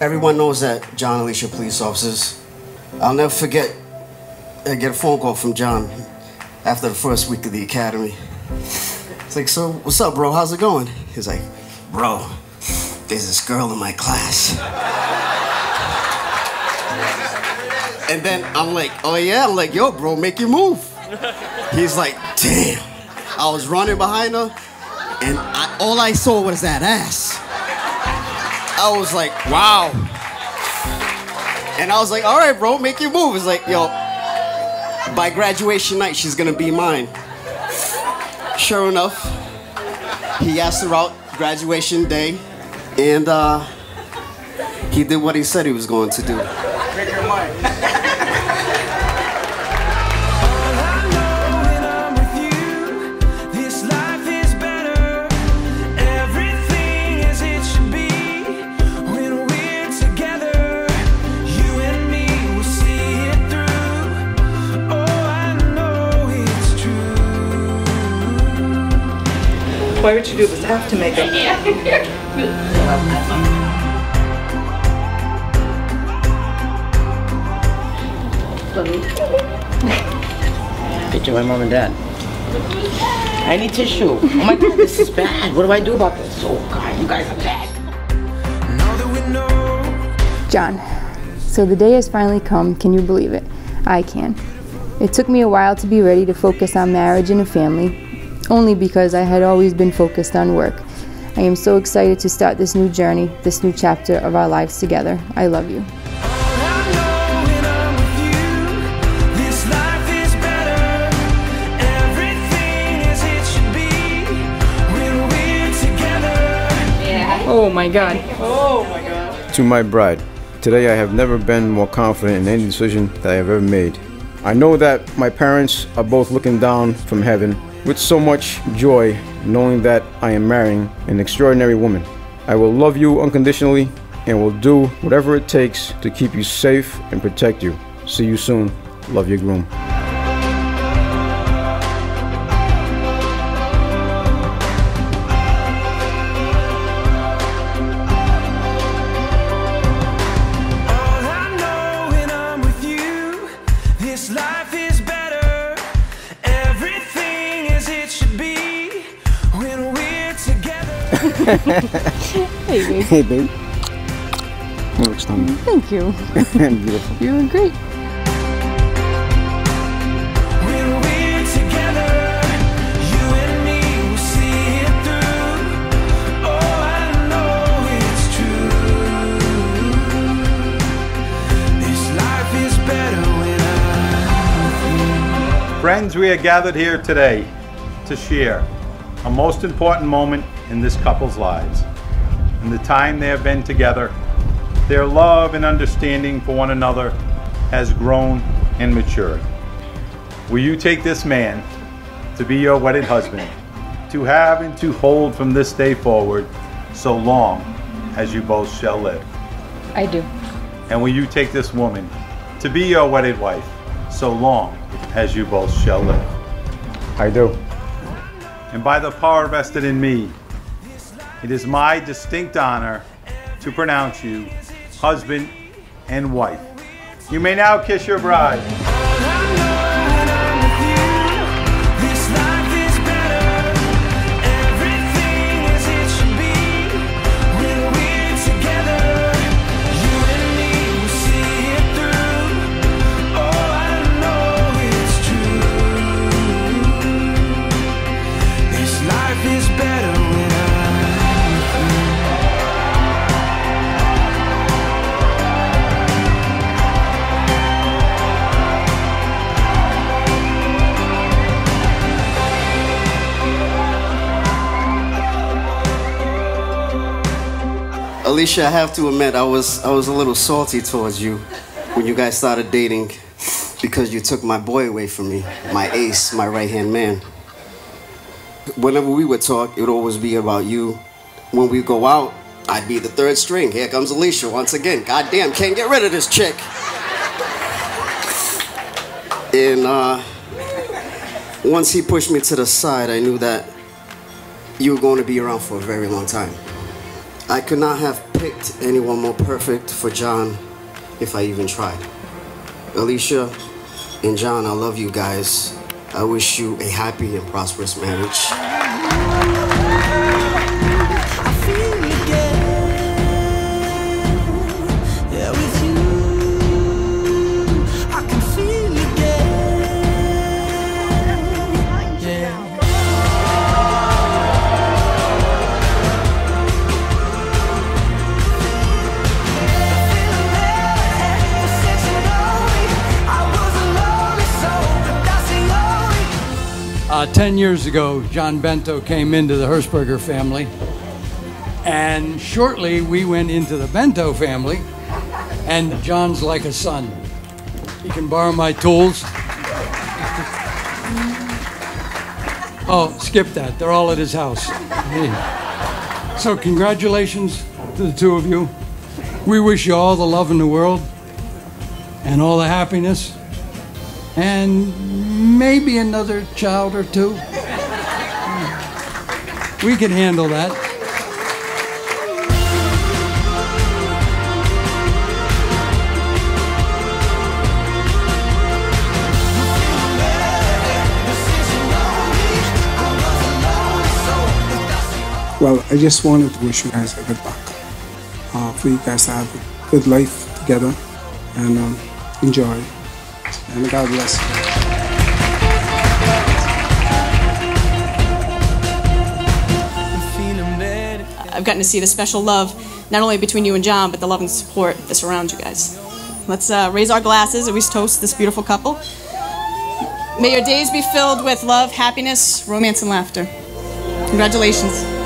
Everyone knows that John and Alicia are police officers. I'll never forget, I get a phone call from John after the first week of the academy. It's like, so what's up, bro? How's it going? He's like, bro, there's this girl in my class. And then I'm like, oh yeah? I'm like, yo, bro, make your move. He's like, damn. I was running behind her, and all I saw was that ass. I was like, wow. And I was like, all right, bro, make your move. It's like, yo, by graduation night, she's gonna be mine. Sure enough, he asked her out graduation day, and he did what he said he was going to do. Make your mind. Why would you do this after makeup? Picture my mom and dad. I need tissue. Oh my God, this is bad. What do I do about this? Oh God, you guys are bad. John, so the day has finally come. Can you believe it? I can. It took me a while to be ready to focus on marriage and a family, only because I had always been focused on work. I am so excited to start this new journey, this new chapter of our lives together. I love you. Oh my God. Oh my God. To my bride, today I have never been more confident in any decision that I have ever made. I know that my parents are both looking down from heaven with so much joy, knowing that I am marrying an extraordinary woman. I will love you unconditionally and will do whatever it takes to keep you safe and protect you. See you soon. Love, your groom. Hey, babe. Hey, babe. You look stunning. Thank you. Beautiful. You look great. Friends, we are gathered here today to share a most important moment in this couple's lives. In the time they have been together, their love and understanding for one another has grown and matured. Will you take this man to be your wedded husband, to have and to hold from this day forward, so long as you both shall live? I do. And will you take this woman to be your wedded wife, so long as you both shall live? I do. And by the power vested in me, it is my distinct honor to pronounce you husband and wife. You may now kiss your bride. Alicia, I have to admit, I was a little salty towards you when you guys started dating because you took my boy away from me, my ace, my right-hand man. Whenever we would talk, it would always be about you. When we go out, I'd be the third string. Here comes Alicia once again. Goddamn, can't get rid of this chick. And once he pushed me to the side, I knew that you were going to be around for a very long time. I could not have picked anyone more perfect for John if I even tried. Alicia and John, I love you guys. I wish you a happy and prosperous marriage. 10 years ago, John Bento came into the Hershberger family, and shortly we went into the Bento family, and John's like a son. He can borrow my tools. Oh, skip that. They're all at his house. So congratulations to the two of you. We wish you all the love in the world and all the happiness, and maybe another child or two. We can handle that. Well, I just wanted to wish you guys a good luck. For you guys to have a good life together and enjoy. And God bless you. I've gotten to see the special love, not only between you and John, but the love and support that surrounds you guys. Let's raise our glasses and we toast this beautiful couple. May your days be filled with love, happiness, romance, and laughter. Congratulations.